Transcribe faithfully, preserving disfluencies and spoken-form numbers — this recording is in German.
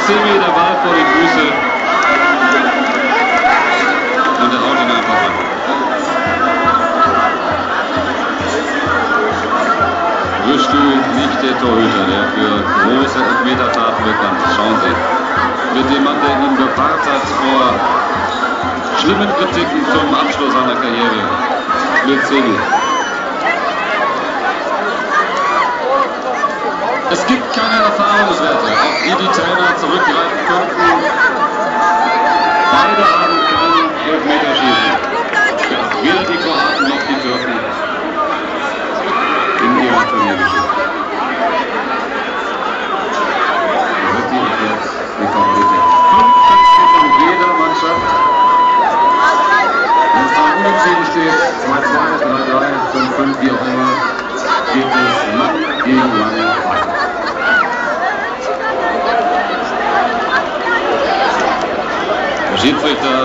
Semi der Ball vor die Füße. Und er haut ihn einfach an. Rüschtü, nicht der Torhüter, der für große Elfmetertaten bekannt ist. Schauen Sie. Mit dem Mann, der ihn bewahrt hat vor schlimmen Kritiken zum Abschluss seiner Karriere. Mit Semi. Es gibt keine Erfahrungswerte, auf die die Trainer zurückgreifen könnten. Beide haben keinen Elfmeterschießen. Ja, weder die Kroaten noch die Türken in ihrer Turniergeschichte. Ritti ist jetzt die Favoritin. Fünf Schützen von jeder Mannschaft. Wenn es am Unentschieden steht, zwei zwei, drei drei, fünf fünf, wie auch immer, geht es Mann gegen Mann. Der Schiedsrichter